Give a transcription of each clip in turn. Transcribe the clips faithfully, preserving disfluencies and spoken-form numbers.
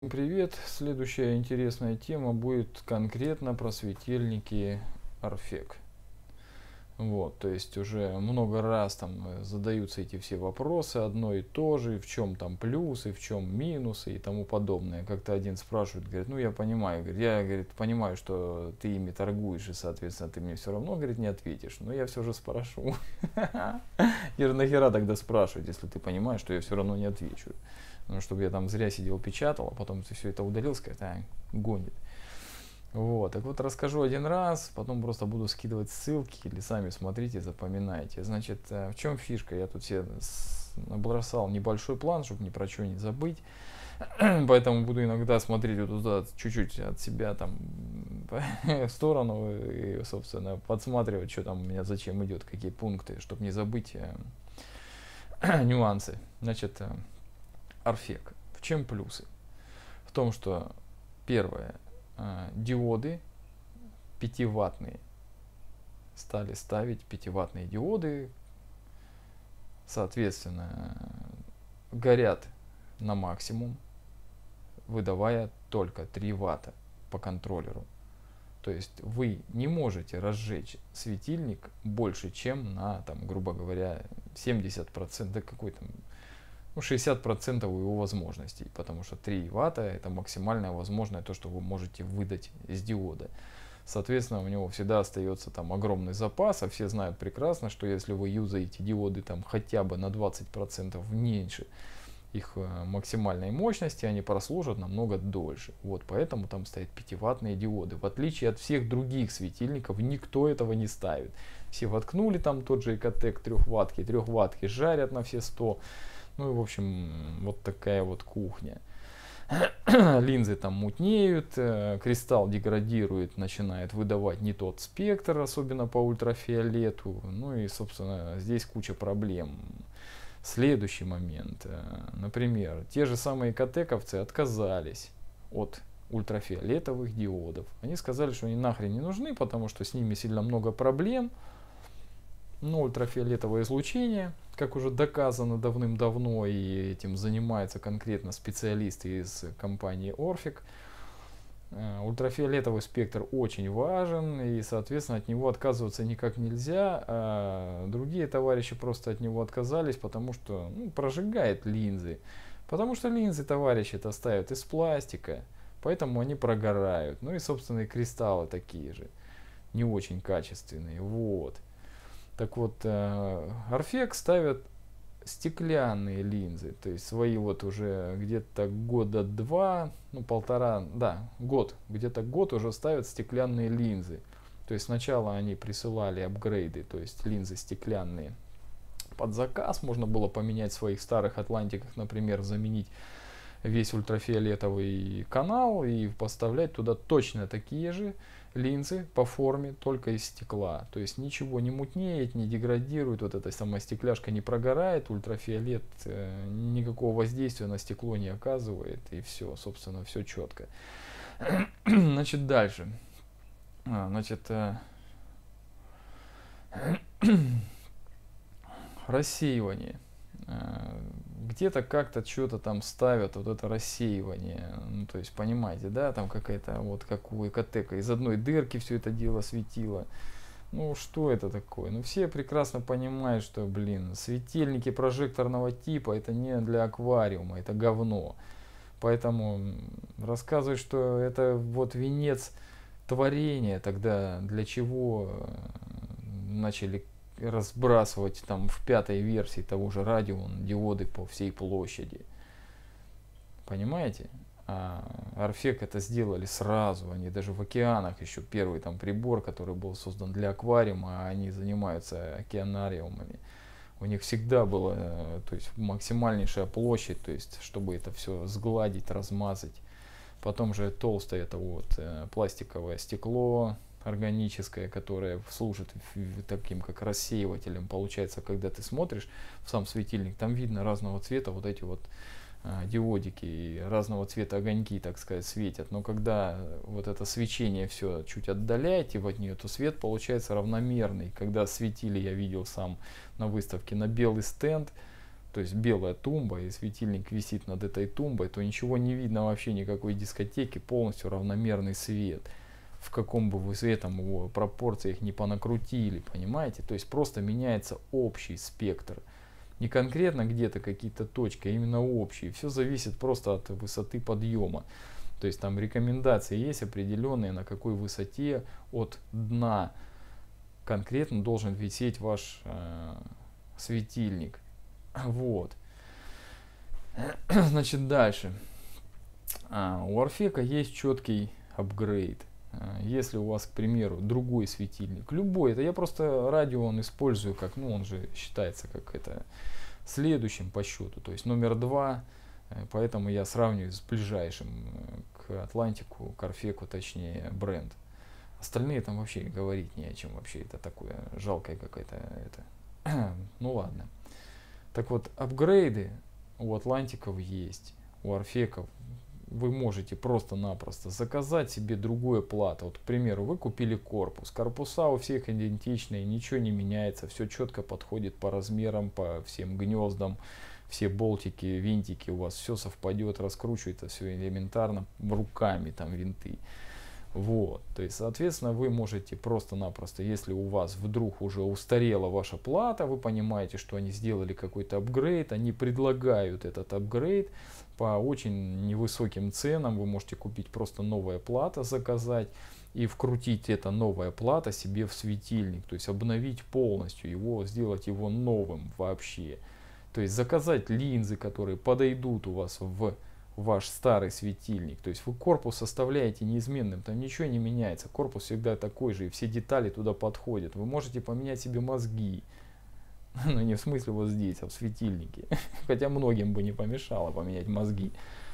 Привет! Следующая интересная тема будет конкретно про светильники Орфек. Вот, то есть уже много раз там э, задаются эти все вопросы, одно и то же, в чем там плюсы, в чем минусы и тому подобное. Как-то один спрашивает, говорит, ну я понимаю, говорит, я говорит, понимаю, что ты ими торгуешь, и, соответственно, ты мне все равно, говорит, не ответишь, но я все же спрошу. Я же нахера тогда спрашивать, если ты понимаешь, что я все равно не отвечу. Ну, чтобы я там зря сидел, печатал, а потом ты все это удалил, сказать, а, гонит. Вот, так вот расскажу один раз, потом просто буду скидывать ссылки, или сами смотрите, запоминайте. Значит, э, в чем фишка? Я тут себе набросал небольшой план, чтобы ни про что не забыть. Поэтому буду иногда смотреть вот туда чуть-чуть от себя там в сторону и, собственно, подсматривать, что там у меня зачем идет, какие пункты, чтобы не забыть э, нюансы. Значит, э, Орфек. В чем плюсы? В том, что первое, э, диоды пятиваттные. Стали ставить пятиваттные диоды, соответственно, горят на максимум, выдавая только три ватта по контроллеру. То есть вы не можете разжечь светильник больше, чем на, там, грубо говоря, семьдесят процентов, да какой там, ну, шестьдесят процентов его возможностей, потому что три ватта это максимальное возможное то, что вы можете выдать из диода. Соответственно, у него всегда остается там огромный запас, а все знают прекрасно, что если вы юзаете диоды там хотя бы на двадцать процентов меньше их максимальной мощности, они прослужат намного дольше. Вот поэтому там стоят пятиваттные диоды. В отличие от всех других светильников, никто этого не ставит. Все воткнули там тот же Экотек трехваттки, трехваттки жарят на все сто. Ну и в общем, вот такая вот кухня. Линзы там мутнеют, кристалл деградирует, начинает выдавать не тот спектр, особенно по ультрафиолету. Ну и, собственно, здесь куча проблем. Следующий момент. Например, те же самые экотековцы отказались от ультрафиолетовых диодов. Они сказали, что они нахрен не нужны, потому что с ними сильно много проблем. Но ультрафиолетовое излучение, как уже доказано давным-давно, и этим занимаются конкретно специалисты из компании Orfec, ультрафиолетовый спектр очень важен, и, соответственно, от него отказываться никак нельзя. А другие товарищи просто от него отказались, потому что ну, прожигает линзы. Потому что линзы, товарищи, это ставят из пластика, поэтому они прогорают. Ну и, собственно, и кристаллы такие же, не очень качественные. Вот. Так вот, Орфек ставят стеклянные линзы, то есть свои вот уже где-то года два, ну полтора, да, год, где-то год уже ставят стеклянные линзы. То есть сначала они присылали апгрейды, то есть линзы стеклянные под заказ, можно было поменять в своих старых атлантиках, например, заменить весь ультрафиолетовый канал и поставлять туда точно такие же линзы по форме, только из стекла. То есть ничего не мутнеет, не деградирует, вот эта самая стекляшка не прогорает, ультрафиолет э, никакого воздействия на стекло не оказывает, и все, собственно, все четко. Значит, дальше. А, значит, э, рассеивание. Где-то как-то что-то там ставят, вот это рассеивание, ну, то есть, понимаете, да, там какая-то, вот как у Экотека, из одной дырки все это дело светило. Ну, что это такое? Ну, все прекрасно понимают, что, блин, светильники прожекторного типа, это не для аквариума, это говно. Поэтому рассказывать, что это вот венец творения, тогда для чего начали разбрасывать там в пятой версии того же Radeon диоды по всей площади. Понимаете? А Орфек это сделали сразу. Они даже в океанах еще первый там прибор, который был создан для аквариума, они занимаются океанариумами. У них всегда была, то есть, максимальнейшая площадь, то есть, чтобы это все сгладить, размазать. Потом же толстое это вот пластиковое стекло органическое, которое служит таким как рассеивателем. Получается, когда ты смотришь в сам светильник, там видно разного цвета вот эти вот а, диодики и разного цвета огоньки, так сказать, светят. Но когда вот это свечение все чуть отдаляете от нее, то свет получается равномерный. Когда светили, я видел сам на выставке, на белый стенд, то есть белая тумба, и светильник висит над этой тумбой, то ничего не видно вообще, никакой дискотеки, полностью равномерный свет. В каком бы вы светом его пропорциях не понакрутили, понимаете? То есть просто меняется общий спектр. Не конкретно где-то какие-то точки, а именно общие. Все зависит просто от высоты подъема. То есть там рекомендации есть определенные, на какой высоте от дна конкретно должен висеть ваш э, светильник. Вот. Значит, дальше. А, у Орфека есть четкий апгрейд. Если у вас, к примеру, другой светильник, любой, это я просто Radeon использую как, ну он же считается как это следующим по счету, то есть номер два, поэтому я сравниваю с ближайшим к Атлантику, к Орфеку, точнее, бренд. Остальные там вообще говорить не о чем, вообще это такое жалкое какое-то это. Ну ладно. Так вот, апгрейды у Атлантиков есть, у Орфеков. Вы можете просто-напросто заказать себе другое плато. Вот, к примеру, вы купили корпус. Корпуса у всех идентичные, ничего не меняется. Все четко подходит по размерам, по всем гнездам. Все болтики, винтики у вас все совпадет, раскручивается все элементарно руками, там винты. Вот, то есть, соответственно, вы можете просто-напросто, если у вас вдруг уже устарела ваша плата, вы понимаете, что они сделали какой-то апгрейд, они предлагают этот апгрейд по очень невысоким ценам, вы можете купить просто новая плата, заказать и вкрутить эта новая плата себе в светильник, то есть обновить полностью его, сделать его новым вообще. То есть заказать линзы, которые подойдут у вас в ваш старый светильник, то есть вы корпус оставляете неизменным, там ничего не меняется, корпус всегда такой же, и все детали туда подходят. Вы можете поменять себе мозги, но не в смысле вот здесь, а в светильнике, хотя многим бы не помешало поменять мозги,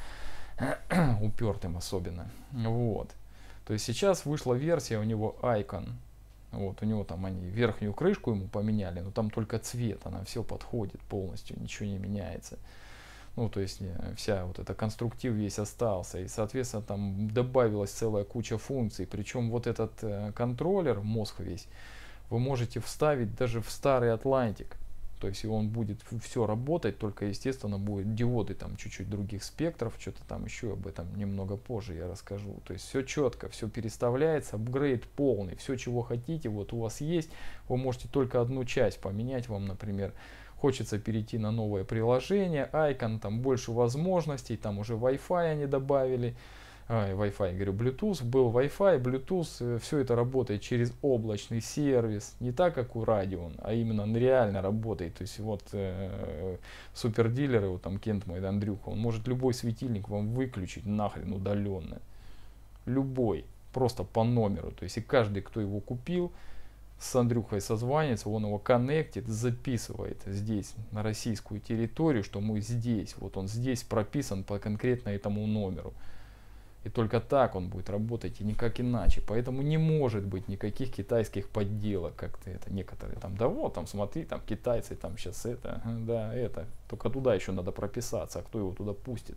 упертым особенно. Вот, то есть сейчас вышла версия у него Icon, вот у него там они верхнюю крышку ему поменяли, но там только цвет, она все подходит полностью, ничего не меняется. Ну, то есть вся вот эта конструктив весь остался. И, соответственно, там добавилась целая куча функций. Причем вот этот э, контроллер, мозг весь, вы можете вставить даже в старый Атлантик. То есть и он будет все работать, только, естественно, будут диоды там чуть-чуть других спектров, что-то там еще, об этом немного позже я расскажу. То есть все четко, все переставляется, апгрейд полный, все, чего хотите, вот у вас есть. Вы можете только одну часть поменять, вам, например, хочется перейти на новое приложение, Icon, там больше возможностей, там уже Wi-Fi они добавили, а, Wi-Fi, говорю, Bluetooth, был Wi-Fi, Bluetooth, все это работает через облачный сервис, не так, как у Radeon, а именно реально работает. То есть вот э, супердилеры, вот там Кент мой, Андрюха, он может любой светильник вам выключить нахрен удаленно, любой, просто по номеру. То есть и каждый, кто его купил, с Андрюхой созванивается, он его коннектит, записывает здесь, на российскую территорию, что мы здесь, вот он здесь прописан по конкретно этому номеру. И только так он будет работать, и никак иначе. Поэтому не может быть никаких китайских подделок, как-то это некоторые там, да вот, там смотри, там китайцы, там сейчас это, да, это. Только туда еще надо прописаться, а кто его туда пустит.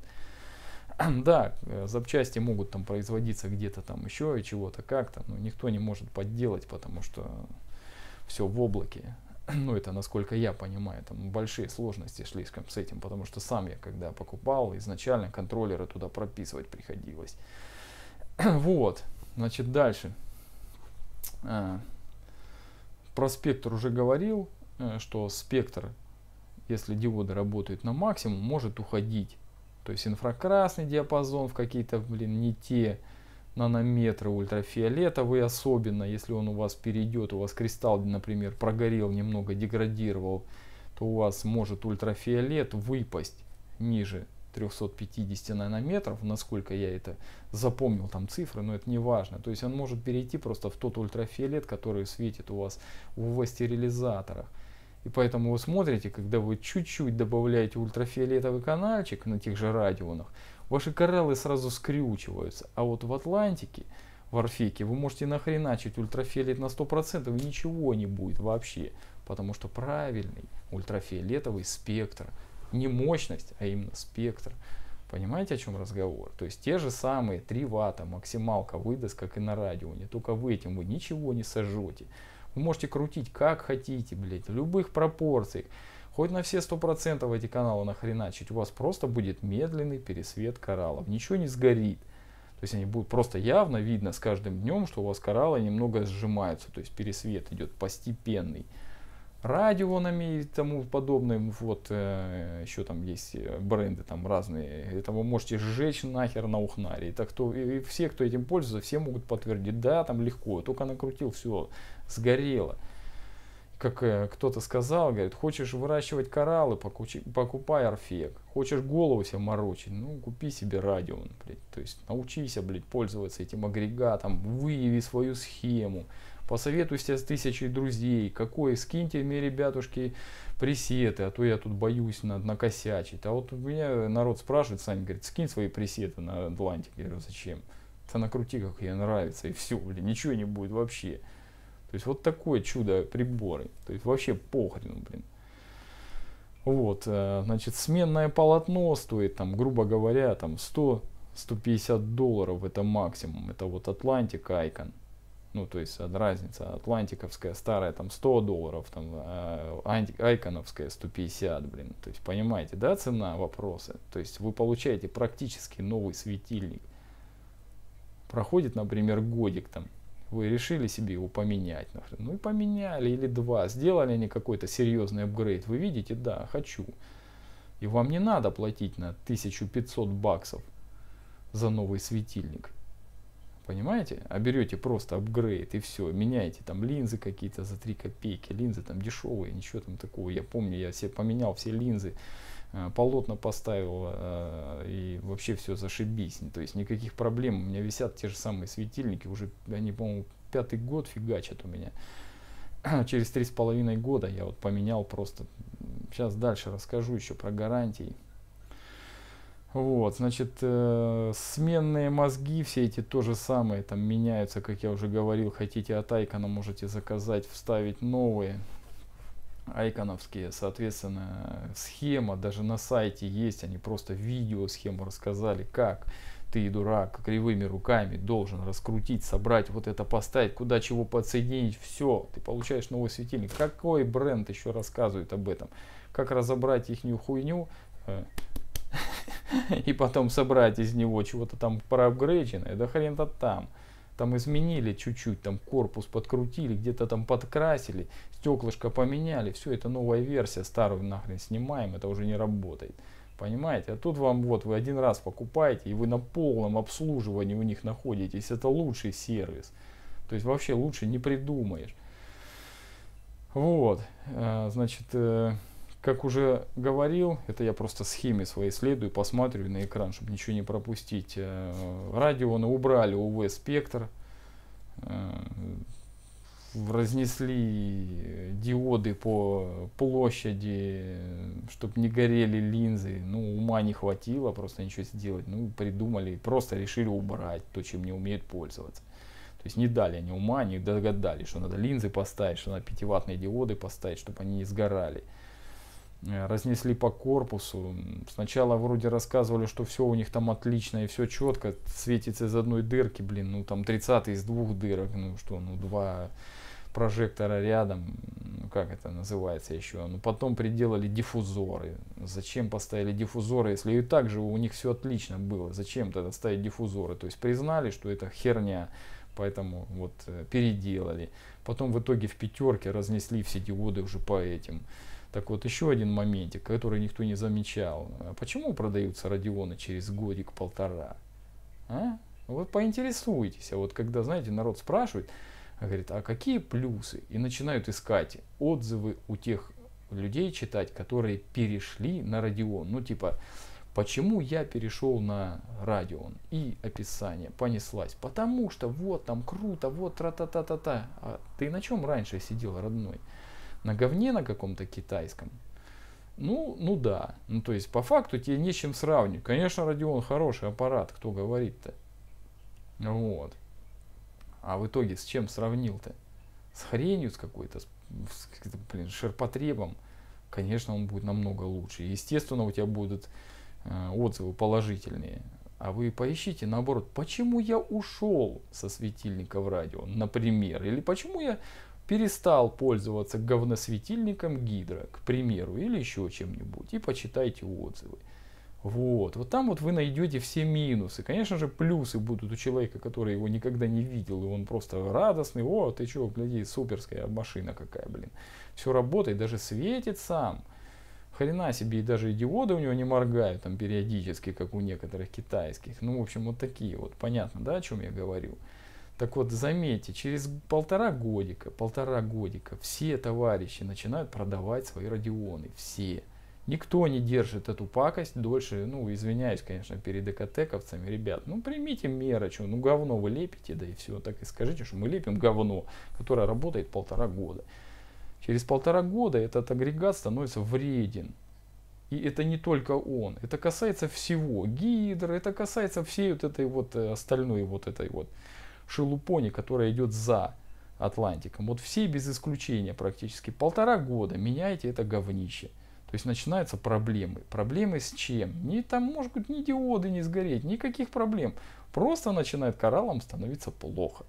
Да, запчасти могут там производиться где-то там еще и чего-то как-то, но никто не может подделать, потому что все в облаке. Ну, это насколько я понимаю, там большие сложности шли с этим, потому что сам я, когда покупал, изначально контроллеры туда прописывать приходилось. Вот, значит, дальше. Про спектр уже говорил, что спектр, если диоды работают на максимум, может уходить. То есть инфракрасный диапазон в какие-то, блин, не те нанометры, ультрафиолетовый особенно, если он у вас перейдет, у вас кристалл, например, прогорел, немного деградировал, то у вас может ультрафиолет выпасть ниже трёхсот пятидесяти нанометров, насколько я это запомнил, там цифры, но это не важно. То есть он может перейти просто в тот ультрафиолет, который светит у вас в стерилизаторах. И поэтому вы смотрите, когда вы чуть-чуть добавляете ультрафиолетовый канальчик на тех же радионах, ваши кораллы сразу скрючиваются. А вот в Атлантике, в Орфеке, вы можете нахреначить ультрафиолет на сто процентов и ничего не будет вообще. Потому что правильный ультрафиолетовый спектр, не мощность, а именно спектр. Понимаете, о чем разговор? То есть те же самые три ватта максималка выдаст, как и на радионе. Только вы этим вы ничего не сожжете. Вы можете крутить как хотите, блядь, в любых пропорциях. хоть на все сто процентов эти каналы нахреначить, у вас просто будет медленный пересвет кораллов. Ничего не сгорит. То есть они будут просто явно видно с каждым днем, что у вас кораллы немного сжимаются. То есть пересвет идет постепенный. Радионами и тому подобное, вот э, еще там есть бренды там разные, это вы можете сжечь нахер на ухнаре. И, так, кто, и, и все, кто этим пользуется, все могут подтвердить, да, там легко, только накрутил, все, сгорело. Как э, кто-то сказал, говорит, хочешь выращивать кораллы, покучи, покупай Орфек. Хочешь голову себе морочить, ну купи себе радион, блядь. То есть научись, блядь, пользоваться этим агрегатом, выяви свою схему. Посоветуйся с тысячей друзей, какой, скиньте мне, ребятушки, пресеты, а то я тут боюсь на, накосячить. А вот у меня народ спрашивает, Саня, говорит, скинь свои пресеты на Атлантик. Я говорю, зачем? Ты накрути, как ей нравится, и все, блин, ничего не будет вообще. То есть вот такое чудо приборы. То есть вообще похрену, блин. Вот, значит, сменное полотно стоит, там, грубо говоря, там сто — сто пятьдесят долларов, это максимум. Это вот Atlantic Icon. Ну, то есть разница, атлантиковская старая там сто долларов, там а айконовская сто пятьдесят, блин. То есть понимаете, да, цена вопроса. То есть вы получаете практически новый светильник. Проходит, например, годик там, вы решили себе его поменять, например. Ну и поменяли, или два, сделали они какой-то серьезный апгрейд. Вы видите, да, хочу. И вам не надо платить на тысячу пятьсот баксов за новый светильник. Понимаете? А берете просто апгрейд и все, меняете там линзы какие-то за три копейки, линзы там дешевые, ничего там такого. Я помню, я себе поменял все линзы, полотна поставил, и вообще все зашибись. То есть никаких проблем, у меня висят те же самые светильники, уже они, по-моему, пятый год фигачат у меня. Через три с половиной года я вот поменял просто. Сейчас дальше расскажу еще про гарантии. Вот, значит, э, сменные мозги, все эти то же самое, там меняются, как я уже говорил, хотите от Айкона, можете заказать, вставить новые айконовские, соответственно, схема, даже на сайте есть, они просто видео схему рассказали, как ты, дурак, кривыми руками должен раскрутить, собрать, вот это поставить, куда чего подсоединить, все, ты получаешь новый светильник. Какой бренд еще рассказывает об этом? Как разобрать ихнюю хуйню, и потом собрать из него чего-то там проапгрейдженное, да хрен-то там. Там изменили чуть-чуть, там корпус подкрутили, где-то там подкрасили, стеклышко поменяли, все, это новая версия, старую нахрен снимаем, это уже не работает. Понимаете? А тут вам вот, вы один раз покупаете, и вы на полном обслуживании у них находитесь, это лучший сервис. То есть вообще лучше не придумаешь. Вот, значит... Как уже говорил, это я просто схеме своей следую, посматриваю на экран, чтобы ничего не пропустить. Радионы убрали ю ви-спектр, разнесли диоды по площади, чтобы не горели линзы. Ну, ума не хватило просто ничего сделать. Ну, придумали, просто решили убрать то, чем не умеют пользоваться. То есть не дали они ума, не догадались, что надо линзы поставить, что надо пятиваттные диоды поставить, чтобы они не сгорали. Разнесли по корпусу. Сначала вроде рассказывали, что все у них там отлично и все четко, светится из одной дырки, блин, ну там тридцатый из двух дырок, ну что, ну два прожектора рядом, ну как это называется еще. Ну потом приделали диффузоры. Зачем поставили диффузоры, если и так же у них все отлично было, зачем тогда ставить диффузоры? То есть признали, что это херня, поэтому вот переделали. Потом в итоге в пятерке разнесли все диоды уже по этим. Так вот, еще один моментик, который никто не замечал. А почему продаются радионы через годик-полтора? А? Вот поинтересуйтесь. А вот когда, знаете, народ спрашивает, говорит, а какие плюсы? И начинают искать отзывы у тех людей читать, которые перешли на радион. Ну, типа, почему я перешел на радион? И описание, понеслась. Потому что вот там круто, вот тра-та-та-та-та. А ты на чем раньше сидел, родной? На говне на каком-то китайском? Ну, ну да. Ну, то есть, по факту тебе не с чем сравнивать. Конечно, радион хороший аппарат, кто говорит-то. Вот. А в итоге с чем сравнил-то? С хренью с какой-то, с, с блин, ширпотребом. Конечно, он будет намного лучше. Естественно, у тебя будут э, отзывы положительные. А вы поищите, наоборот, почему я ушел со светильника в радио, например. Или почему я перестал пользоваться говносветильником гидро, к примеру, или еще чем-нибудь, и почитайте отзывы. Вот, вот там вот вы найдете все минусы. Конечно же, плюсы будут у человека, который его никогда не видел, и он просто радостный. О, ты что, гляди, суперская машина какая, блин. Все работает, даже светит сам. Хрена себе, и даже и диоды у него не моргают там периодически, как у некоторых китайских. Ну, в общем, вот такие вот. Понятно, да, о чем я говорю? Так вот, заметьте, через полтора годика, полтора годика все товарищи начинают продавать свои радионы. Все. Никто не держит эту пакость дольше, ну, извиняюсь, конечно, перед экотековцами, ребят, ну, примите меры, что, ну, говно вы лепите, да и все, так и скажите, что мы лепим говно, которое работает полтора года. Через полтора года этот агрегат становится вреден. И это не только он, это касается всего, гидро, это касается всей вот этой вот остальной вот этой вот шелупони, которая идет за Атлантиком. Вот все без исключения практически полтора года меняйте это говнище. То есть начинаются проблемы. Проблемы с чем? Не там, может быть, ни диоды не сгореть, никаких проблем. Просто начинает кораллам становиться плохо.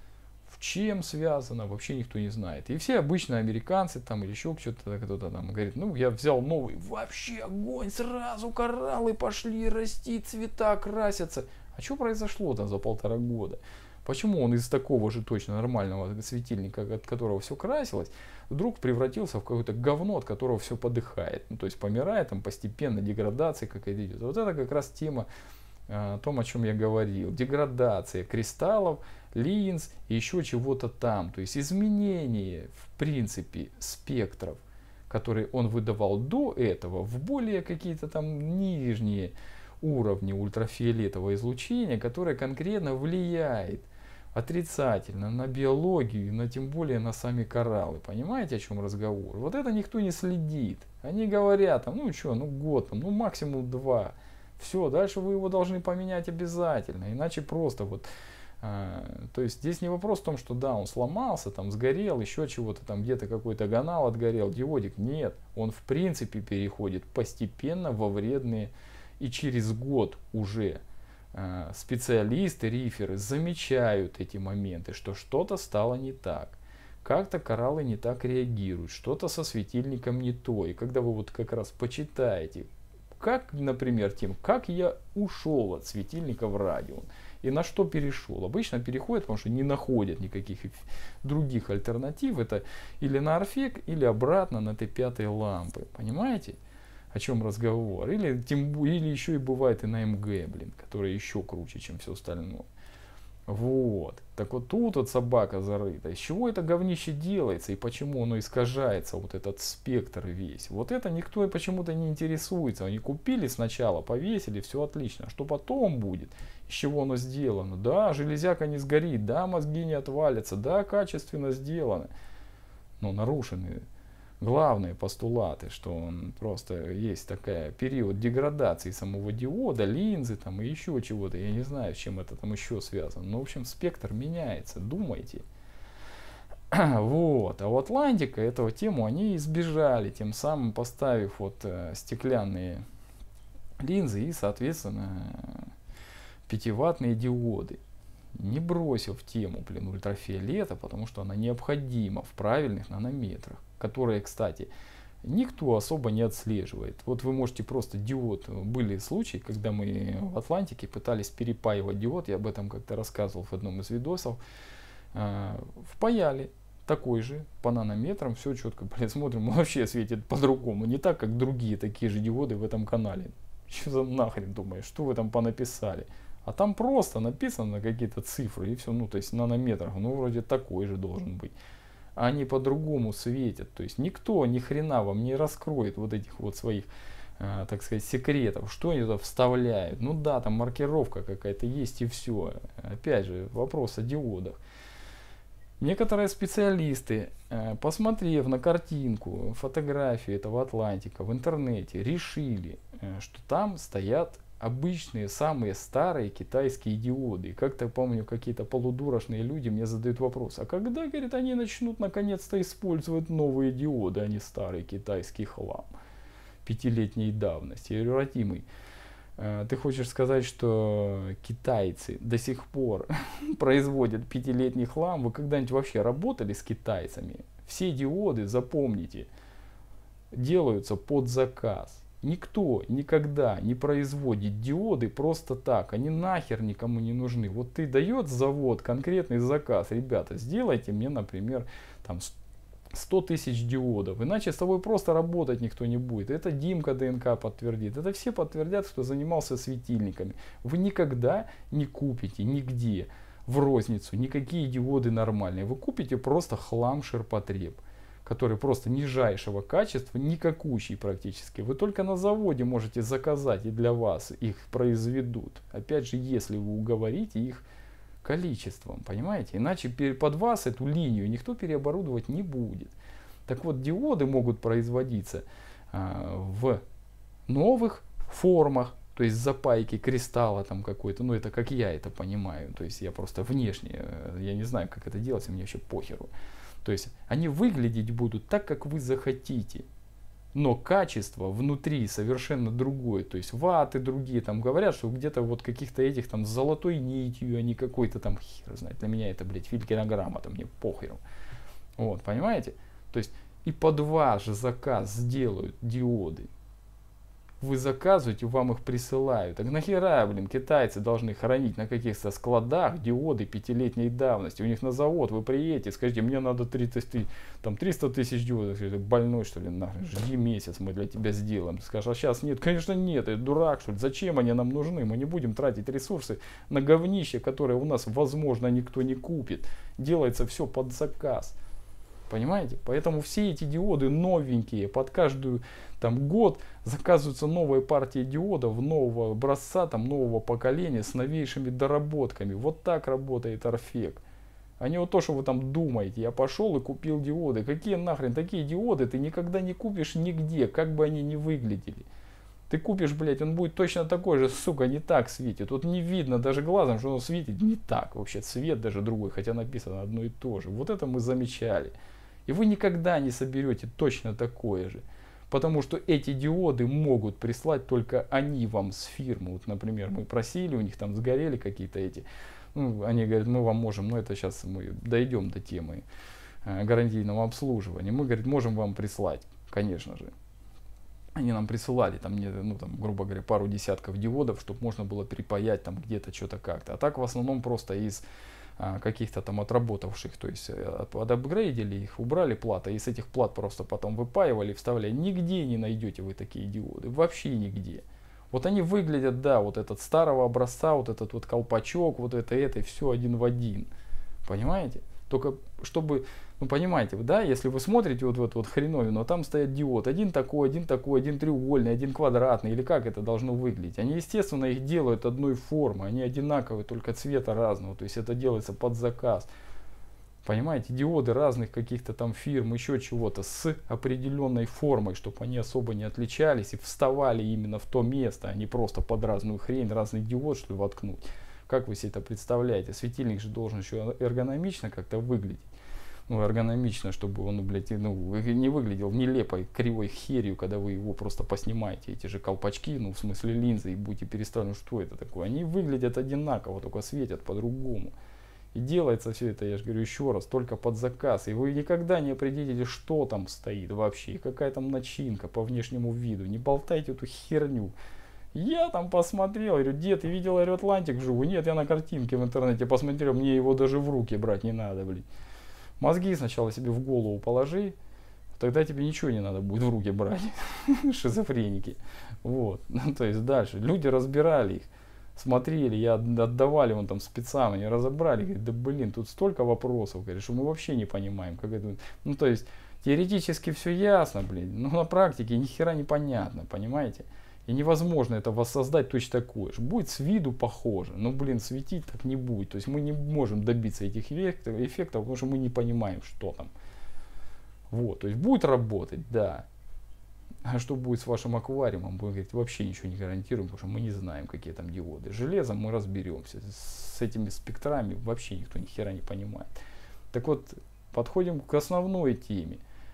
В чем связано, вообще никто не знает. И все обычно американцы там или еще кто-то, кто-то там говорит, ну я взял новый, вообще огонь, сразу кораллы пошли расти, цвета красятся. А что произошло-то за полтора года? Почему он из такого же точно нормального светильника, от которого все красилось, вдруг превратился в какое-то говно, от которого все подыхает. Ну, то есть помирает там постепенно, деградация какая-то идет. Вот это как раз тема э, о том, о чем я говорил. Деградация кристаллов, линз и еще чего-то там. То есть изменение, в принципе, спектров, которые он выдавал до этого, в более какие-то там нижние уровни ультрафиолетового излучения, которое конкретно влияет отрицательно на биологию, на тем более на сами кораллы. Понимаете, о чем разговор? Вот это никто не следит. Они говорят, там, ну что, ну год, там, ну максимум два. Все, дальше вы его должны поменять обязательно, иначе просто вот. А, то есть здесь не вопрос в том, что да, он сломался, там сгорел, еще чего-то, там где-то какой-то канал отгорел, диодик. Нет, он в принципе переходит постепенно во вредные, и через год уже специалисты, риферы замечают эти моменты, что что-то стало не так. Как-то кораллы не так реагируют, что-то со светильником не то. И когда вы вот как раз почитаете, как, например, тем, как я ушел от светильника в радион и на что перешел. Обычно переходят, потому что не находят никаких других альтернатив. Это или на Орфек, или обратно на Т пять лампы. Понимаете? О чем разговор. Или, тем, или еще и бывает и на М Г, блин, который еще круче, чем все остальное. Вот. Так вот тут вот собака зарыта. Из чего это говнище делается и почему оно искажается, вот этот спектр весь. Вот это никто почему-то не интересуется. Они купили сначала, повесили, все отлично. А что потом будет? Из чего оно сделано? Да, железяка не сгорит, да, мозги не отвалятся, да, качественно сделано. Но нарушены главные постулаты, что он просто есть такая период деградации самого диода, линзы там и еще чего-то. Я не знаю, с чем это там еще связано. Но, в общем, спектр меняется. Думайте. Вот. А у Атлантика эту тему они избежали, тем самым поставив вот э, стеклянные линзы и, соответственно, пятиваттные диоды. Не бросив тему, блин, ультрафиолета, потому что она необходима в правильных нанометрах, которые, кстати, никто особо не отслеживает. Вот вы можете просто диод, были случаи, когда мы в Атлантике пытались перепаивать диод, я об этом как-то рассказывал в одном из видосов, э, впаяли такой же по нанометрам, все четко, блин, смотрим, вообще светит по-другому, не так, как другие такие же диоды в этом канале. Что за нахрен, думаешь, что вы там понаписали? А там просто написано какие-то цифры и все, ну то есть нанометрах, ну вроде такой же должен быть. А они по-другому светят. То есть никто ни хрена вам не раскроет вот этих вот своих, э, так сказать, секретов, что они туда вставляют. Ну да, там маркировка какая-то есть и все. Опять же, вопрос о диодах. Некоторые специалисты, э, посмотрев на картинку, фотографию этого Атлантика в интернете, решили, э, что там стоят обычные, самые старые китайские диоды. И как-то помню, какие-то полудурочные люди мне задают вопрос, а когда, говорит, они начнут наконец-то использовать новые диоды, а не старый китайский хлам пятилетней давности? Я говорю, родимый, Э, Ты хочешь сказать, что китайцы до сих пор производят пятилетний хлам? Вы когда-нибудь вообще работали с китайцами? Все диоды, запомните, делаются под заказ. Никто никогда не производит диоды просто так. Они нахер никому не нужны. Вот ты дает завод конкретный заказ. Ребята, сделайте мне, например, там сто тысяч диодов. Иначе с тобой просто работать никто не будет. Это Димка ДНК подтвердит. Это все подтвердят, кто занимался светильниками. Вы никогда не купите нигде в розницу никакие диоды нормальные. Вы купите просто хлам ширпотреб, который просто нижайшего качества, никакущий практически. Вы только на заводе можете заказать, и для вас их произведут. Опять же, если вы уговорите их количеством, понимаете? Иначе под вас эту линию никто переоборудовать не будет. Так вот, диоды могут производиться а, в новых формах, то есть запайки кристалла там какой-то, ну это как я это понимаю, то есть я просто внешне, я не знаю, как это делать, мне вообще похеру. То есть они выглядеть будут так, как вы захотите, но качество внутри совершенно другое. То есть ваты другие, там говорят, что где-то вот каких-то этих там с золотой нитью, а не какой-то там, хер знает, для меня это, блядь, филькинограмма, там мне похеру. Вот, понимаете? То есть и под ваш заказ сделают диоды. Вы заказываете, вам их присылают. Так нахера, блин, китайцы должны хранить на каких-то складах диоды пятилетней давности? У них на завод вы приедете, скажите, мне надо тридцать, там, триста тысяч диодов. Скажите, больной что ли, нахрен, жди месяц, мы для тебя сделаем. Скажешь, а сейчас нет? Конечно нет, это дурак что ли, зачем они нам нужны? Мы не будем тратить ресурсы на говнище, которое у нас, возможно, никто не купит. Делается все под заказ. Понимаете? Поэтому все эти диоды новенькие, под каждую там, год заказываются новые партии диодов, нового образца, там, нового поколения с новейшими доработками. Вот так работает Орфек. А не вот то, что вы там думаете. Я пошел и купил диоды. Какие нахрен такие диоды ты никогда не купишь нигде, как бы они ни выглядели. Ты купишь, блядь, он будет точно такой же, сука, не так светит. Тут не видно даже глазом, что он светит не так. Вообще цвет даже другой, хотя написано одно и то же. Вот это мы замечали. И вы никогда не соберете точно такое же. Потому что эти диоды могут прислать только они вам с фирмы. Вот, например, мы просили, у них там сгорели какие-то эти. Ну, они говорят, мы вам можем, но это сейчас мы дойдем до темы э, гарантийного обслуживания. Мы, говорит, можем вам прислать, конечно же. Они нам присылали, там, мне, ну, там, грубо говоря, пару десятков диодов, чтобы можно было припаять там где-то что-то как-то. А так в основном просто из каких-то там отработавших, то есть подапгрейдили их, убрали платы, и с этих плат просто потом выпаивали, вставляли. Нигде не найдете вы такие диоды, вообще нигде. Вот они выглядят, да, вот этот старого образца, вот этот вот колпачок, вот это, это, и все один в один. Понимаете? Только чтобы, ну понимаете, да, если вы смотрите вот в эту вот хреновину, там стоят диод, один такой, один такой, один треугольный, один квадратный, или как это должно выглядеть. Они, естественно, их делают одной формы, они одинаковые, только цвета разного, то есть это делается под заказ. Понимаете, диоды разных каких-то там фирм, еще чего-то с определенной формой, чтобы они особо не отличались и вставали именно в то место, а не просто под разную хрень, разный диод, что ли, воткнуть. Как вы себе это представляете? Светильник же должен еще эргономично как-то выглядеть. Ну, эргономично, чтобы он, блядь, ну, не выглядел нелепой, кривой херью, когда вы его просто поснимаете, эти же колпачки, ну, в смысле линзы, и будете переставлять, ну, что это такое? Они выглядят одинаково, только светят по-другому. И делается все это, я же говорю еще раз, только под заказ. И вы никогда не определите, что там стоит вообще, и какая там начинка по внешнему виду. Не болтайте эту херню. Я там посмотрел, говорю, дед, ты видел Аэроатлантик вживую? Нет, я на картинке в интернете посмотрел, мне его даже в руки брать не надо, блин. Мозги сначала себе в голову положи, тогда тебе ничего не надо будет в руки брать. Шизофреники. Вот. То есть дальше. Люди разбирали их, смотрели, я отдавали вон там спецам, они разобрали, говорят, да блин, тут столько вопросов, говорят, что мы вообще не понимаем, как это. Ну то есть теоретически все ясно, блин, но на практике ни хера не понятно, понимаете? И невозможно это воссоздать точно такое же. Будет с виду похоже, но, блин, светить так не будет. То есть мы не можем добиться этих эффектов, эффектов, потому что мы не понимаем, что там. Вот, то есть будет работать, да. А что будет с вашим аквариумом, будем говорить, вообще ничего не гарантируем, потому что мы не знаем, какие там диоды. С железом мы разберемся, с этими спектрами вообще никто ни хера не понимает. Так вот, подходим к основной теме.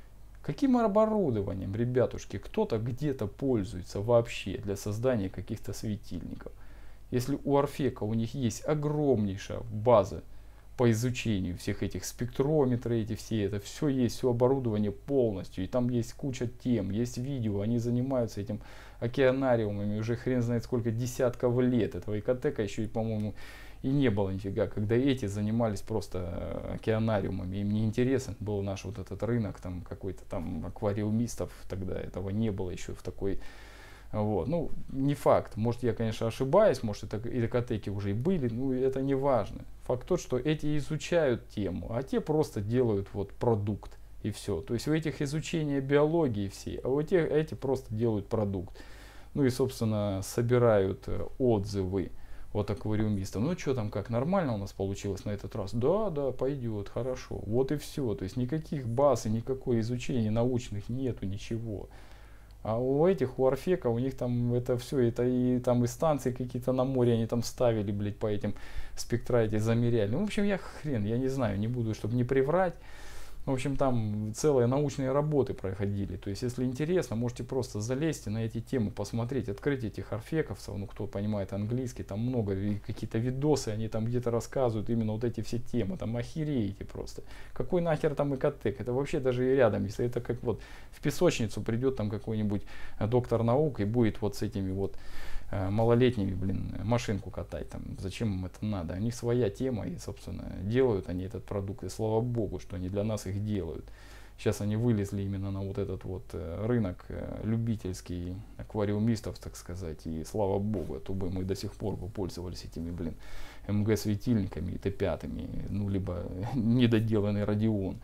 Каким оборудованием, ребятушки, кто-то где-то пользуется вообще для создания каких-то светильников? Если у Орфека у них есть огромнейшая база по изучению всех этих спектрометры, эти все, это все есть, все оборудование полностью, и там есть куча тем, есть видео, они занимаются этим океанариумами уже хрен знает сколько десятков лет, этого ИКТК еще и, по-моему, и не было нифига, когда эти занимались просто океанариумами, им не интересен был наш вот этот рынок, там какой-то там аквариумистов, тогда этого не было еще в такой. Вот. Ну, не факт. Может, я, конечно, ошибаюсь, может, это ИКТки уже и были, но это не важно. Факт тот, что эти изучают тему, а те просто делают вот продукт и все. То есть у этих изучения биологии все, а у тех, эти просто делают продукт. Ну и, собственно, собирают отзывы от аквариумистов. Ну, что там, как, нормально у нас получилось на этот раз? Да, да, пойдет, хорошо. Вот и все. То есть никаких баз и никакое изучение научных нету, ничего. А у этих, у Орфека, у них там это все, это и там и станции какие-то на море они там ставили, блядь, по этим спектра эти замеряли. Ну, в общем, я хрен, я не знаю, не буду, чтобы не приврать. В общем, там целые научные работы проходили. То есть, если интересно, можете просто залезть и на эти темы посмотреть, открыть этих орфековцев, ну, кто понимает английский, там много, какие-то видосы, они там где-то рассказывают именно вот эти все темы, там охереете просто. Какой нахер там ИКТК? Это вообще даже и рядом, если это как вот в песочницу придет там какой-нибудь доктор наук и будет вот с этими вот малолетними, блин, машинку катать, там, зачем им это надо? У них своя тема, и, собственно, делают они этот продукт, и слава богу, что они для нас их делают. Сейчас они вылезли именно на вот этот вот рынок любительский аквариумистов, так сказать, и слава богу, а то бы мы до сих пор бы пользовались этими, блин, эм гэ светильниками и тэ пять, ну, либо недоделанный Радион.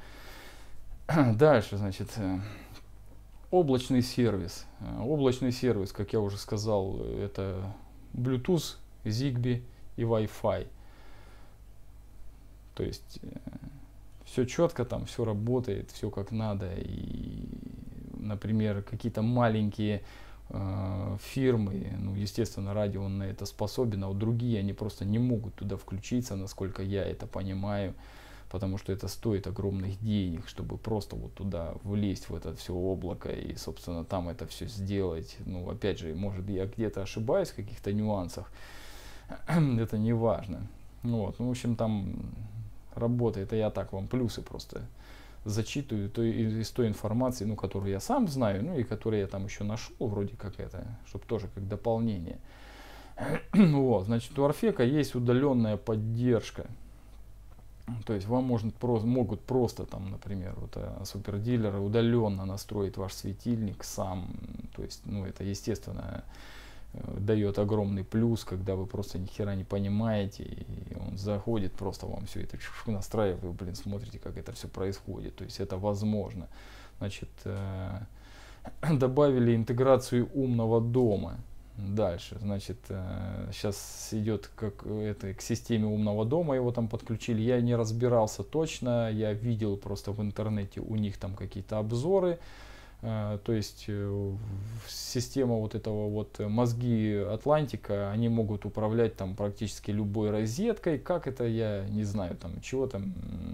Дальше, значит, облачный сервис. Облачный сервис, как я уже сказал, это Bluetooth, Zigbee и Wi-Fi. То есть все четко там, все работает, все как надо. И, например, какие-то маленькие э, фирмы, ну, естественно, Radeon на это способен, а вот другие, они просто не могут туда включиться, насколько я это понимаю. Потому что это стоит огромных денег, чтобы просто вот туда влезть в это все облако и, собственно, там это все сделать. Ну, опять же, может, я где-то ошибаюсь в каких-то нюансах, это не важно. Вот, ну, в общем, там работает, это я так вам плюсы просто зачитываю то, из той информации, ну, которую я сам знаю, ну, и которую я там еще нашел, вроде как это, чтобы тоже как дополнение. Вот, значит, у Орфека есть удаленная поддержка. То есть вам может, про, могут просто, там, например, вот, а, супердилеры удаленно настроить ваш светильник сам. То есть, ну, это, естественно, дает огромный плюс, когда вы просто ни хера не понимаете, и он заходит, просто вам все это настраивает, вы, блин, смотрите, как это все происходит. То есть это возможно. Значит, э, добавили интеграцию умного дома. Дальше, значит, сейчас идет как это, к системе умного дома, его там подключили. Я не разбирался точно, я видел просто в интернете у них там какие-то обзоры. То есть система вот этого вот мозги Атлантика, они могут управлять там практически любой розеткой. Как это, я не знаю, там чего там,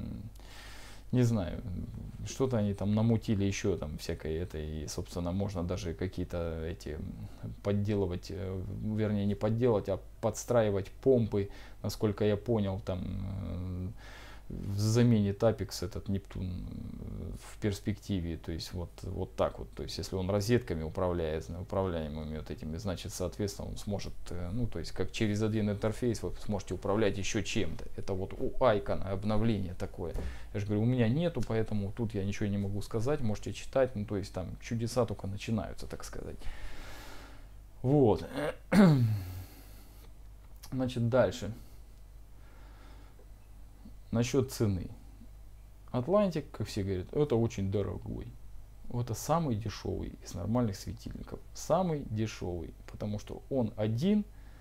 не знаю, что-то они там намутили еще там всякое это, и, собственно, можно даже какие-то эти подделывать, вернее, не подделать, а подстраивать помпы, насколько я понял, там в замене Тапекс этот Нептун в перспективе, то есть вот, вот так вот, то есть если он розетками управляет, управляемыми вот этими, значит, соответственно, он сможет, ну, то есть как через один интерфейс вы сможете управлять еще чем-то. Это вот у Айкона обновление такое. Я же говорю, у меня нету, поэтому тут я ничего не могу сказать, можете читать, ну, то есть там чудеса только начинаются, так сказать. Вот. Значит, дальше. Насчет цены. Атлантик, как все говорят, это очень дорогой. Это самый дешевый из нормальных светильников. Самый дешевый, потому что он один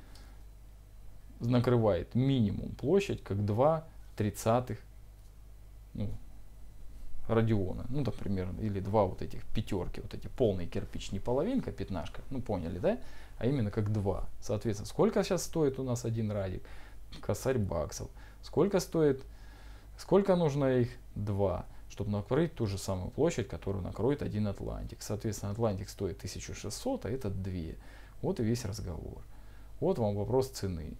накрывает минимум площадь, как два тридцатых, ну, Радиона. Ну, например, или два вот этих пятерки, вот эти полный кирпич, не половинка, пятнашка, ну, поняли, да? А именно как два. Соответственно, сколько сейчас стоит у нас один радик? Косарь баксов. Сколько стоит, сколько нужно их? Два. чтобы накрыть ту же самую площадь, которую накроет один Атлантик. Соответственно, Атлантик стоит тысячу шестьсот, а этот две. Вот и весь разговор. Вот вам вопрос цены.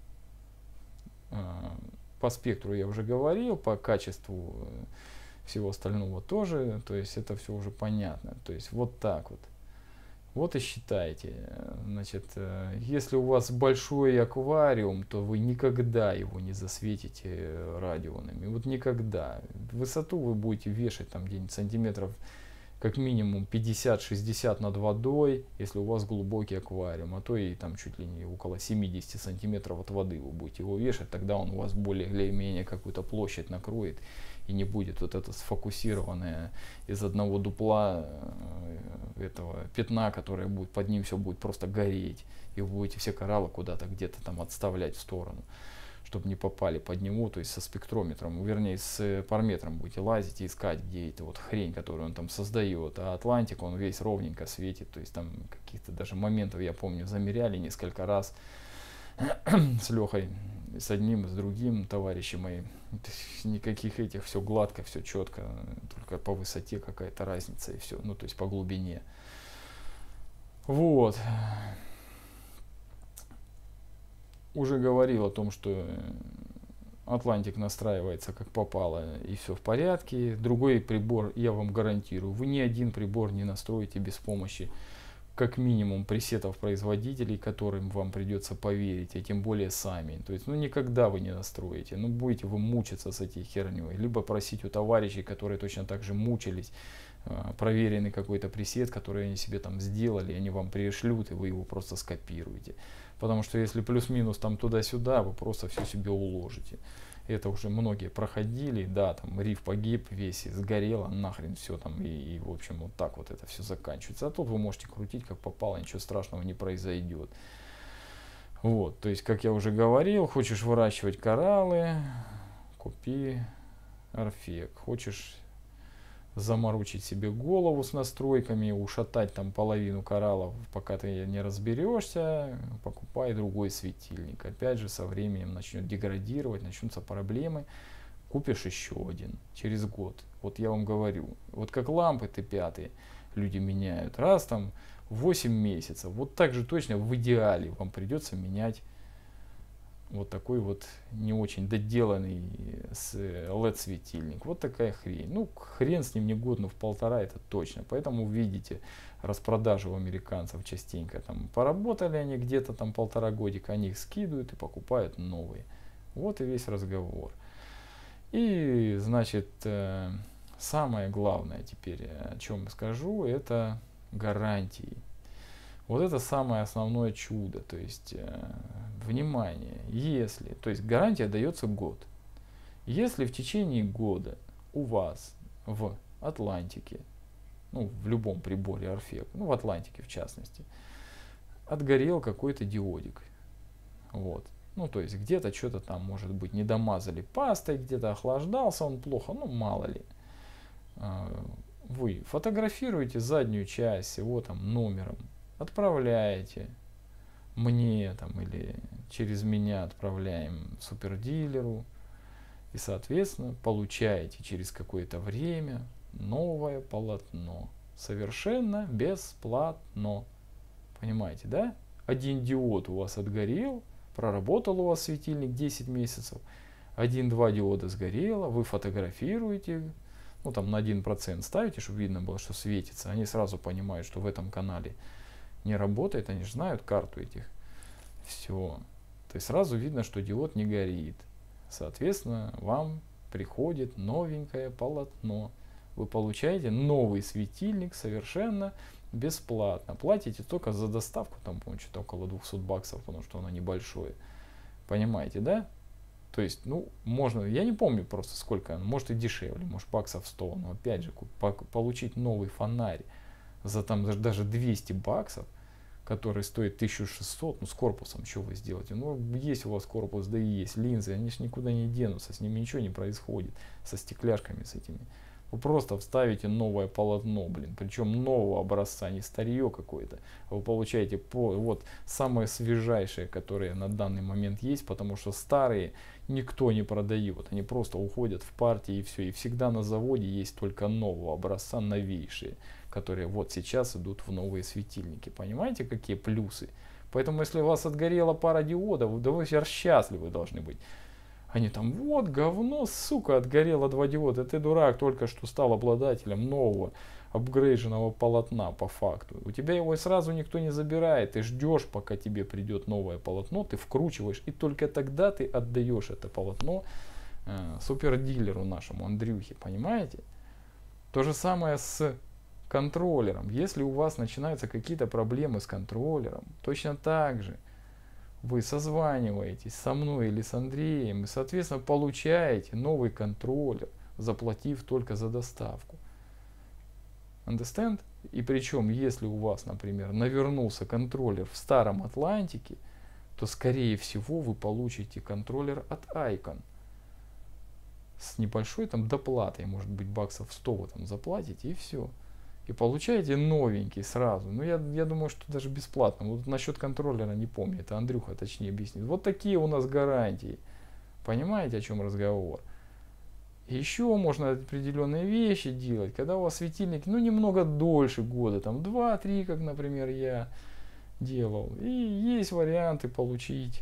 По спектру я уже говорил, по качеству всего остального тоже, то есть это все уже понятно. То есть вот так вот. Вот и считайте. Значит, если у вас большой аквариум, то вы никогда его не засветите радионами. Вот никогда. Высоту вы будете вешать там где-нибудь сантиметров как минимум пятьдесят-шестьдесят над водой, если у вас глубокий аквариум, а то и там чуть ли не около семидесяти сантиметров от воды вы будете его вешать, тогда он у вас более или менее какую-то площадь накроет, и не будет вот это сфокусированное из одного дупла этого пятна, которое будет под ним все будет просто гореть, и вы будете все кораллы куда-то где-то там отставлять в сторону, чтобы не попали под него, то есть со спектрометром, вернее с параметром будете лазить и искать, где эта вот хрень, которую он там создает. А Атлантик, он весь ровненько светит, то есть там каких-то даже моментов, я помню, замеряли несколько раз с Лехой, с одним, с другим товарищем моим. Никаких этих, все гладко, все четко, только по высоте какая-то разница и все, ну то есть по глубине. Вот. Уже говорил о том, что Атлантик настраивается как попало и все в порядке. Другой прибор, я вам гарантирую, вы ни один прибор не настроите без помощи как минимум пресетов производителей, которым вам придется поверить, а тем более сами. То есть, ну никогда вы не настроите, ну будете вы мучиться с этой херней, либо просить у товарищей, которые точно так же мучились, проверенный какой-то пресет, который они себе там сделали, они вам пришлют, и вы его просто скопируете. Потому что если плюс-минус там туда-сюда, вы просто все себе уложите. Это уже многие проходили, да, там риф погиб, весь сгорело, нахрен все там, и, и в общем вот так вот это все заканчивается. А тут вы можете крутить как попало, ничего страшного не произойдет. Вот, то есть, как я уже говорил, хочешь выращивать кораллы, купи Орфек. Хочешь заморочить себе голову с настройками, ушатать там половину кораллов, пока ты не разберешься, покупай другой светильник. Опять же, со временем начнет деградировать, начнутся проблемы, купишь еще один через год. Вот я вам говорю, вот как лампы Т пять люди меняют раз там в восемь месяцев, вот так же точно в идеале вам придется менять вот такой вот не очень доделанный эл и ди-светильник. Вот такая хрень. Ну, хрен с ним не год, но в полтора это точно. Поэтому видите распродажи у американцев частенько. Там поработали они где-то там полтора годика, они их скидывают и покупают новые. Вот и весь разговор. И, значит, самое главное теперь, о чем скажу, это гарантии. Вот это самое основное чудо, то есть, э, внимание, если, то есть гарантия дается год. Если в течение года у вас в Атлантике, ну в любом приборе Орфек, ну в Атлантике в частности, отгорел какой-то диодик, вот, ну то есть где-то что-то там, может быть, не домазали пастой, где-то охлаждался он плохо, ну мало ли, э, вы фотографируете заднюю часть с его там номером, отправляете мне там или через меня отправляем супердилеру, и соответственно получаете через какое-то время новое полотно совершенно бесплатно. Понимаете, да? Один диод у вас отгорел, проработал у вас светильник десять месяцев, один-два диода сгорело, вы фотографируете, ну там на один процент ставите, чтобы видно было, что светится, они сразу понимают, что в этом канале не работает, они же знают карту этих. Все. То есть сразу видно, что диод не горит. Соответственно, вам приходит новенькое полотно. Вы получаете новый светильник совершенно бесплатно. Платите только за доставку, там, по-моему, что-то около двухсот баксов, потому что оно небольшое. Понимаете, да? То есть, ну, можно, я не помню просто сколько, может и дешевле, может баксов сто, но опять же, получить новый фонарь за там даже двести баксов, который стоит тысячу шестьсот, ну с корпусом что вы сделаете? Ну есть у вас корпус, да и есть линзы, они же никуда не денутся, с ними ничего не происходит, со стекляшками с этими. Вы просто вставите новое полотно, блин, причем нового образца, не старье какое-то. Вы получаете по, вот самое свежайшее, которое на данный момент есть, потому что старые никто не продает. Они просто уходят в партии и все. И всегда на заводе есть только нового образца, новейшие, которые вот сейчас идут в новые светильники. Понимаете, какие плюсы? Поэтому если у вас отгорела пара диодов, да вы счастливы должны быть. Они там, вот говно, сука, отгорело два диода. Ты дурак, только что стал обладателем нового апгрейдженного полотна по факту. У тебя его сразу никто не забирает. Ты ждешь, пока тебе придет новое полотно, ты вкручиваешь, и только тогда ты отдаешь это полотно э, супердилеру нашему Андрюхе. Понимаете? То же самое с контроллером. Если у вас начинаются какие-то проблемы с контроллером, точно так же вы созваниваетесь со мной или с Андреем и, соответственно, получаете новый контроллер, заплатив только за доставку. Understand? И причем, если у вас, например, навернулся контроллер в старом Атлантике, то, скорее всего, вы получите контроллер от Icon с небольшой там доплатой, может быть, баксов сто вы там заплатите, и все. И получаете новенький сразу. Ну, я, я думаю, что даже бесплатно. Вот насчет контроллера не помню. Это Андрюха точнее объяснит. Вот такие у нас гарантии. Понимаете, о чем разговор? И еще можно определенные вещи делать, когда у вас светильник, ну, немного дольше года, там два-три, как, например, я делал. И есть варианты получить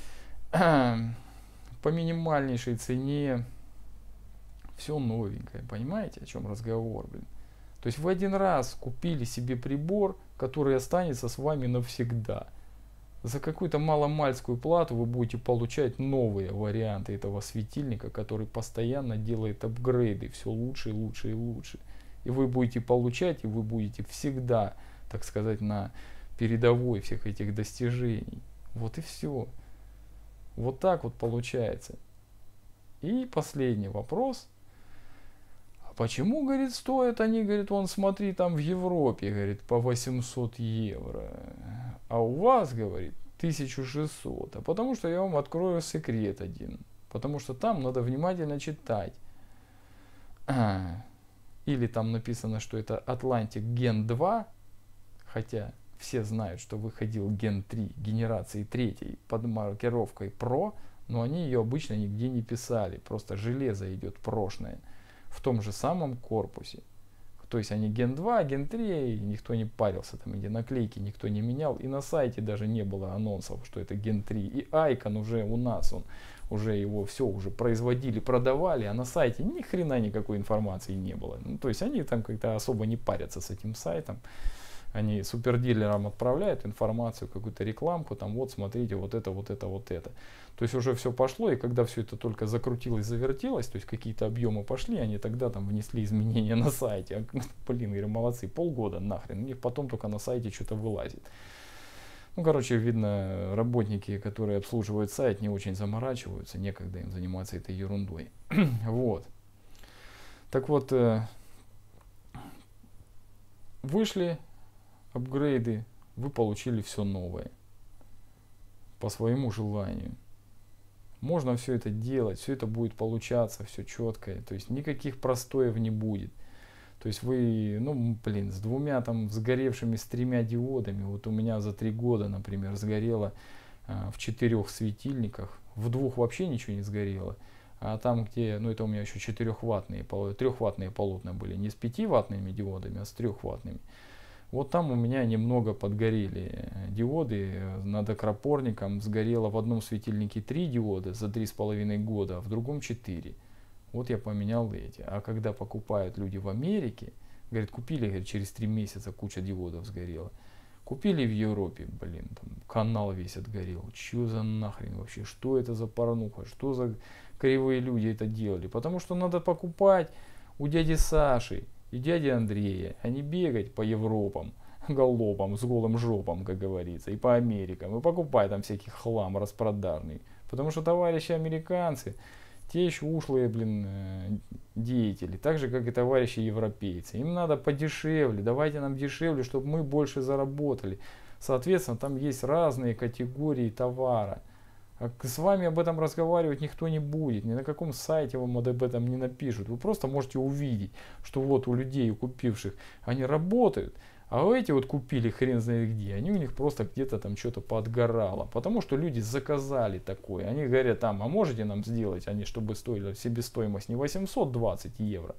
по минимальнейшей цене все новенькое. Понимаете, о чем разговор, блин? То есть вы один раз купили себе прибор, который останется с вами навсегда. За какую-то маломальскую плату вы будете получать новые варианты этого светильника, который постоянно делает апгрейды, все лучше и лучше и лучше. И вы будете получать, и вы будете всегда, так сказать, на передовой всех этих достижений. Вот и все. Вот так вот получается. И последний вопрос. Почему, говорит, стоят они, говорит, вон, смотри, там в Европе, говорит, по восемьсот евро, а у вас, говорит, тысяча шестьсот. А потому что я вам открою секрет один. Потому что там надо внимательно читать. Или там написано, что это Atlantic Gen два, хотя все знают, что выходил Gen три, генерации третьей, под маркировкой Pro, но они ее обычно нигде не писали. Просто железо идет прошное. В том же самом корпусе. То есть они Gen два, Gen три, никто не парился, там где наклейки никто не менял, и на сайте даже не было анонсов, что это Gen три. И Icon уже у нас, он уже его все уже производили, продавали, а на сайте ни хрена никакой информации не было. Ну, то есть они там как-то особо не парятся с этим сайтом. Они супердилерам отправляют информацию, какую-то рекламку, там вот смотрите, вот это, вот это, вот это. То есть уже все пошло, и когда все это только закрутилось, завертелось, то есть какие-то объемы пошли, они тогда там внесли изменения на сайте. Блин, говорю, молодцы, полгода нахрен, у них потом только на сайте что-то вылазит. Ну, короче, видно, работники, которые обслуживают сайт, не очень заморачиваются, некогда им заниматься этой ерундой. Вот. Так вот, вышли апгрейды, вы получили все новое по своему желанию. Можно все это делать, все это будет получаться, все четкое, то есть никаких простоев не будет. То есть вы, ну, блин, с двумя там сгоревшими, с тремя диодами, вот у меня за три года, например, сгорело а, в четырех светильниках, в двух вообще ничего не сгорело, а там, где, ну, это у меня еще четырехваттные, трехваттные полотна были, не с пятиваттными диодами, а с трехваттными. Вот там у меня немного подгорели диоды, над акропорником сгорело в одном светильнике три диода за три с половиной года, а в другом четыре. Вот я поменял эти. А когда покупают люди в Америке, говорят, купили, говорит, через три месяца куча диодов сгорела. Купили в Европе, блин, там канал весь отгорел. Че за нахрен вообще? Что это за порнуха? Что за кривые люди это делали? Потому что надо покупать у дяди Саши и дяди Андрея, а не бегать по Европам, галопам, с голым жопом, как говорится, и по Америкам, и покупать там всякий хлам распродажный. Потому что товарищи американцы, те еще ушлые, блин, деятели, так же, как и товарищи европейцы. Им надо подешевле, давайте нам дешевле, чтобы мы больше заработали. Соответственно, там есть разные категории товара. А с вами об этом разговаривать никто не будет, ни на каком сайте вам об этом не напишут. Вы просто можете увидеть, что вот у людей, купивших, они работают, а у эти вот купили хрен знает где, они у них просто где-то там что-то подгорало. Потому что люди заказали такое. Они говорят там, а можете нам сделать, они чтобы стоили себестоимость не восемьсот двадцать евро,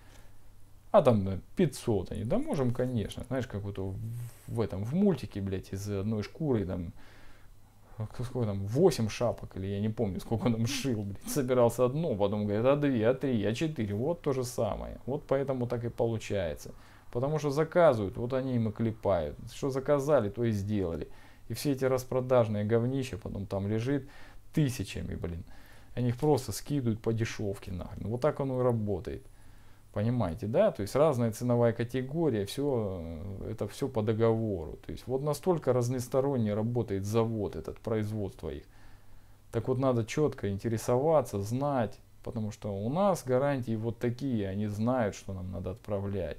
а там пятьсот. Они, да можем, конечно. Знаешь, как вот в, в этом, в мультике, блядь, из одной шкуры там, сколько там, восемь шапок, или я не помню, сколько он там шил, блядь, собирался одно, потом говорит, а две, а три, а четыре, вот то же самое. Вот поэтому так и получается. Потому что заказывают, вот они им и клепают. Что заказали, то и сделали. И все эти распродажные говнища потом там лежит тысячами, блин. Они их просто скидывают по дешевке, нахрен. Вот так оно и работает. Понимаете, да? То есть разная ценовая категория, все, это все по договору. То есть вот настолько разносторонне работает завод, этот, производство их. Так вот надо четко интересоваться, знать, потому что у нас гарантии вот такие, они знают, что нам надо отправлять.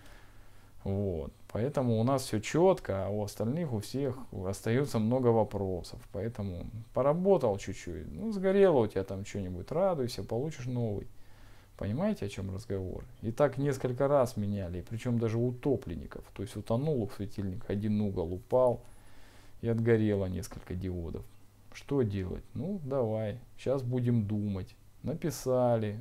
Вот. Поэтому у нас все четко, а у остальных, у всех остается много вопросов. Поэтому поработал чуть-чуть, ну сгорело у тебя там что-нибудь, радуйся, получишь новый. Понимаете, о чем разговор? И так несколько раз меняли, причем даже утопленников. То есть утонул светильник, один угол упал и отгорело несколько диодов. Что делать? Ну, давай, сейчас будем думать. Написали.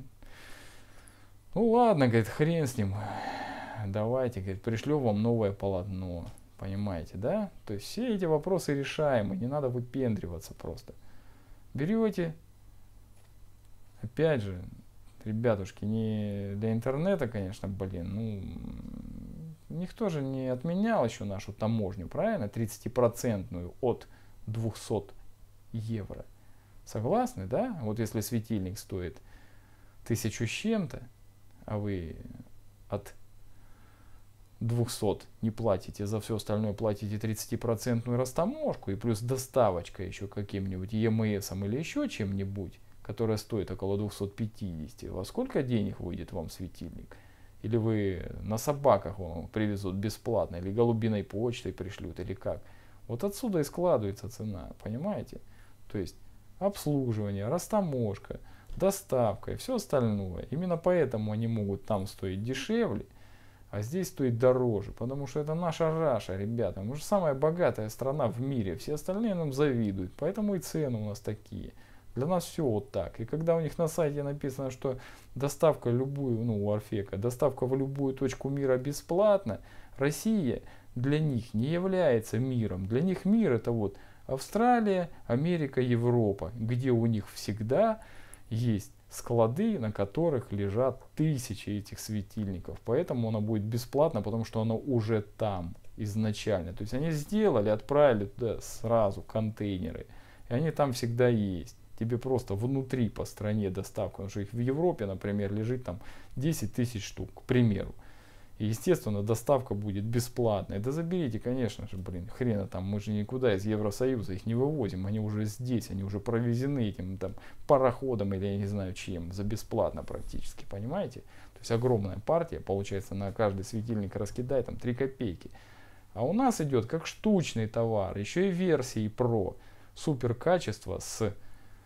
Ну ладно, говорит, хрен с ним. Давайте, говорит, пришлю вам новое полотно. Понимаете, да? То есть все эти вопросы решаемы, не надо выпендриваться просто. Берете, опять же, ребятушки, не для интернета, конечно, блин, ну, никто же не отменял еще нашу таможню, правильно? тридцатипроцентную от двухсот евро. Согласны, да? Вот если светильник стоит тысячу с чем-то, а вы от двухсот не платите, за все остальное платите тридцатипроцентную растаможку и плюс доставочка еще каким-нибудь и эм эсом или еще чем-нибудь, которая стоит около двухсот пятидесяти. Во сколько денег выйдет вам светильник? Или вы на собаках вам привезут бесплатно, или голубиной почтой пришлют, или как? Вот отсюда и складывается цена, понимаете? То есть обслуживание, растаможка, доставка и все остальное. Именно поэтому они могут там стоить дешевле, а здесь стоит дороже, потому что это наша Раша, ребята. Мы же самая богатая страна в мире, все остальные нам завидуют, поэтому и цены у нас такие. Для нас все вот так. И когда у них на сайте написано, что доставка в любую, ну у Орфека, доставка в любую точку мира бесплатна, Россия для них не является миром. Для них мир это вот Австралия, Америка, Европа, где у них всегда есть склады, на которых лежат тысячи этих светильников. Поэтому оно будет бесплатно, потому что оно уже там изначально. То есть они сделали, отправили туда сразу контейнеры. И они там всегда есть. Тебе просто внутри по стране доставка. Потому что их в Европе, например, лежит там десять тысяч штук, к примеру. И, естественно, доставка будет бесплатной. Да заберите, конечно же, блин, хрена там. Мы же никуда из Евросоюза их не вывозим. Они уже здесь, они уже провезены этим там пароходом или я не знаю чем. За бесплатно практически, понимаете? То есть огромная партия, получается, на каждый светильник раскидай там три копейки. А у нас идет как штучный товар. Еще и версии Pro. Супер качество с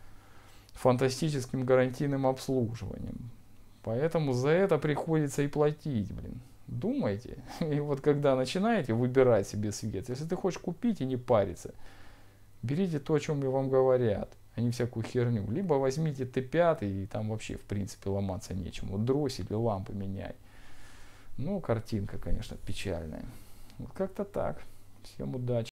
фантастическим гарантийным обслуживанием. Поэтому за это приходится и платить, блин. Думайте. И вот когда начинаете выбирать себе свет, если ты хочешь купить и не париться, берите то, о чем вам говорят, а не всякую херню. Либо возьмите Т пять, и там вообще в принципе ломаться нечем. Вот дроссель или лампы меняй. Ну, картинка, конечно, печальная. Вот как-то так. Всем удачи.